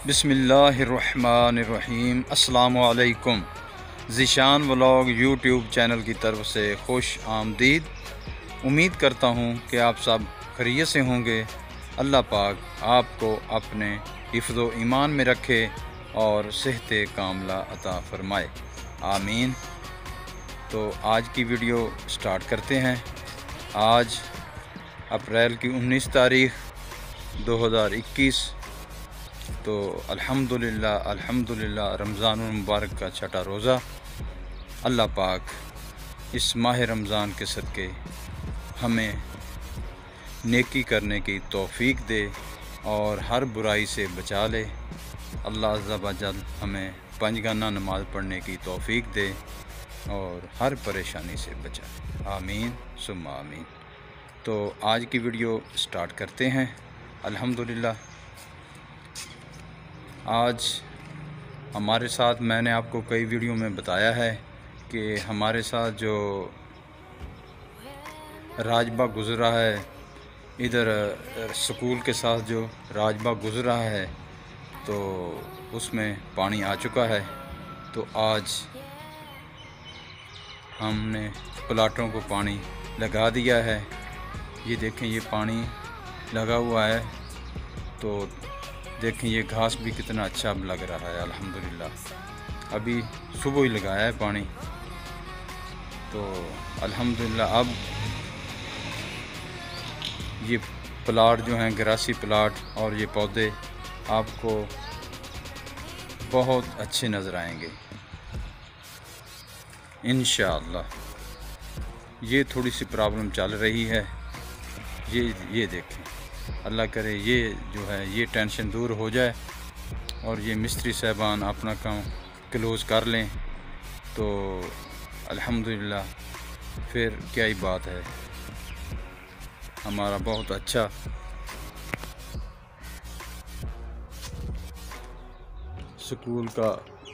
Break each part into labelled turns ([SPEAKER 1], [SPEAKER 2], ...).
[SPEAKER 1] बिस्मिल्लाहिर्रहमानिर्रहीम। अस्सलामुअलैकुम। Zeeshan vlog YouTube channel की तरफ से खुश आमदीद। उम्मीद करता हूँ कि आप सब खैरियत से होंगे। अल्लाह पाक आपको अपने हिफ्ज़ व ईमान में रखे और सेहत कामला अता फ़रमाए, आमीन। तो आज की वीडियो स्टार्ट करते हैं। आज अप्रैल की 19 तारीख़ 2021। तो अल्हम्दुलिल्लाह रमज़ान मुबारक का छठा रोज़ा। अल्लाह पाक इस माह रमज़ान के सदक़े हमें नेकी करने की तौफ़ीक दे और हर बुराई से बचा ले। अल्लाह अज़्ज़ा व जल हमें पंजगाना नमाज़ पढ़ने की तौफ़ीक दे और हर परेशानी से बचाए, आमीन सुम्मा आमीन। तो आज की वीडियो स्टार्ट करते हैं। अल्हम्दुलिल्लाह आज हमारे साथ, मैंने आपको कई वीडियो में बताया है कि हमारे साथ जो राजबाग गुज़रा है, इधर स्कूल के साथ जो राजबाग गुज़रा है तो उसमें पानी आ चुका है। तो आज हमने प्लाटों को पानी लगा दिया है। ये देखें, ये पानी लगा हुआ है। तो देखें ये घास भी कितना अच्छा लग रहा है। अल्हम्दुलिल्लाह अभी सुबह ही लगाया है पानी। तो अल्हम्दुलिल्लाह अब ये प्लाट जो हैं, ग्रासी प्लाट और ये पौधे आपको बहुत अच्छे नज़र आएंगे इंशाअल्लाह। ये थोड़ी सी प्रॉब्लम चल रही है। ये देखें, अल्लाह करे ये जो है ये टेंशन दूर हो जाए और ये मिस्त्री साहबान अपना काम क्लोज़ कर लें तो अल्हम्दुलिल्लाह फिर क्या ही बात है। हमारा बहुत अच्छा स्कूल का,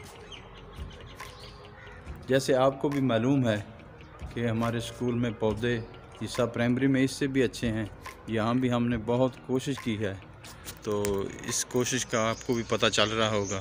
[SPEAKER 1] जैसे आपको भी मालूम है कि हमारे स्कूल में पौधे ईसा प्राइमरी में इससे भी अच्छे हैं। यहाँ भी हमने बहुत कोशिश की है। तो इस कोशिश का आपको भी पता चल रहा होगा।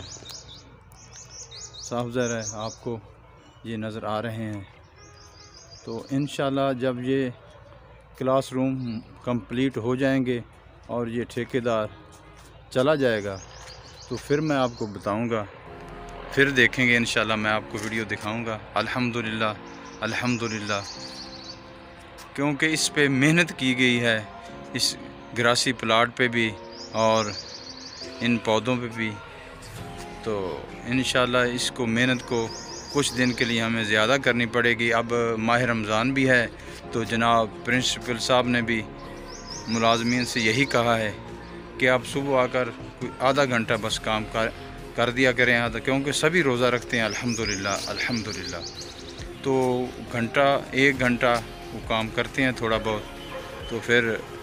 [SPEAKER 1] साफ ज़ाहिर है आपको ये नज़र आ रहे हैं। तो इंशाल्लाह जब ये क्लासरूम कंप्लीट हो जाएंगे और ये ठेकेदार चला जाएगा तो फिर मैं आपको बताऊंगा, फिर देखेंगे इंशाल्लाह, मैं आपको वीडियो दिखाऊंगा। अल्हम्दुलिल्लाह क्योंकि इस पे मेहनत की गई है, इस ग्रासी प्लाट पे भी और इन पौधों पे भी। तो इंशाल्लाह इसको मेहनत को कुछ दिन के लिए हमें ज़्यादा करनी पड़ेगी। अब माह रमज़ान भी है तो जनाब प्रिंसिपल साहब ने भी मुलाजमीन से यही कहा है कि आप सुबह आकर कोई आधा घंटा बस काम कर दिया करें आधा, क्योंकि सभी रोज़ा रखते हैं अल्हम्दुलिल्लाह। तो घंटा एक घंटा वो काम करते हैं थोड़ा बहुत, तो फिर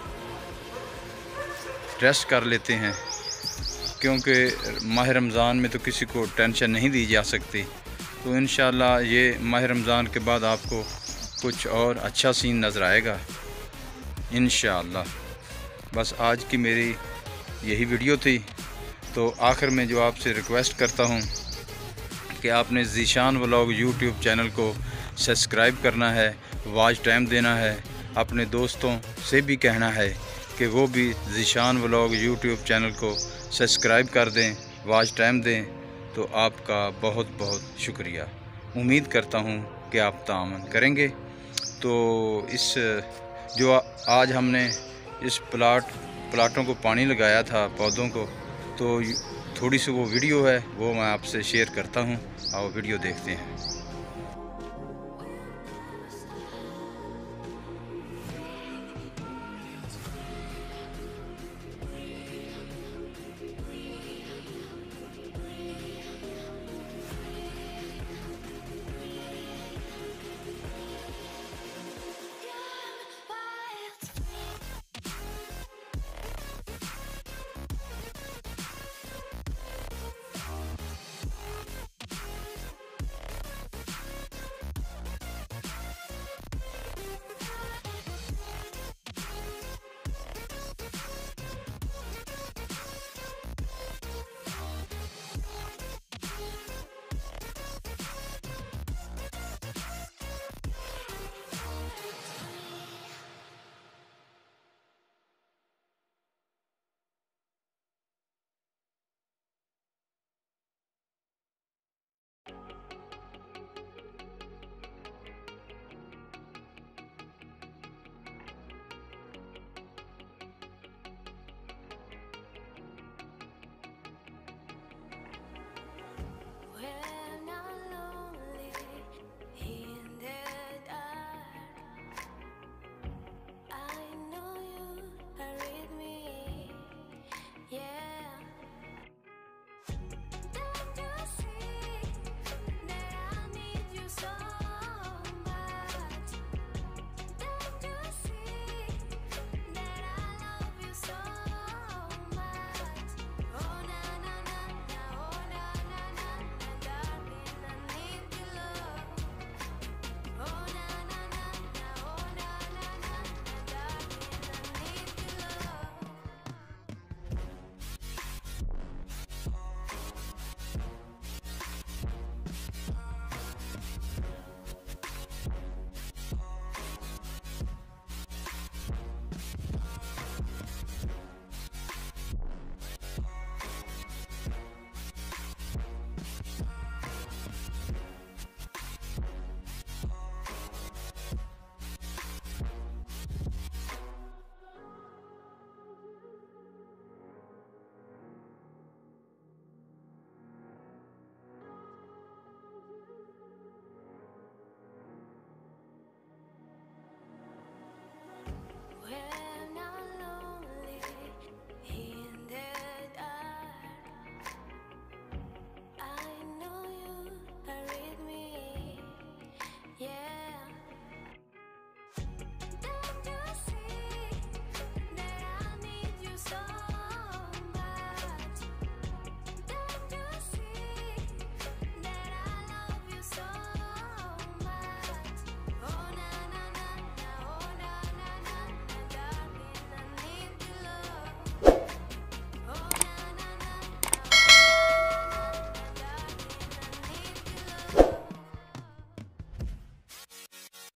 [SPEAKER 1] रेस्ट कर लेते हैं, क्योंकि माह रमज़ान में तो किसी को टेंशन नहीं दी जा सकती। तो इंशाल्लाह ये माह रमज़ान के बाद आपको कुछ और अच्छा सीन नज़र आएगा इंशाल्लाह। बस आज की मेरी यही वीडियो थी। तो आखिर में जो आपसे रिक्वेस्ट करता हूँ कि आपने ज़ीशान व्लॉग यूट्यूब चैनल को सब्सक्राइब करना है, वॉच टाइम देना है। अपने दोस्तों से भी कहना है कि वो भी ज़ीशान व्लॉग यूट्यूब चैनल को सब्सक्राइब कर दें, वॉच टाइम दें। तो आपका बहुत बहुत शुक्रिया। उम्मीद करता हूँ कि आप ताअम्मुन करेंगे। तो इस जो आज हमने इस प्लाटों को पानी लगाया था, पौधों को, तो थोड़ी सी वो वीडियो है वो मैं आपसे शेयर करता हूँ। आओ वीडियो देखते हैं।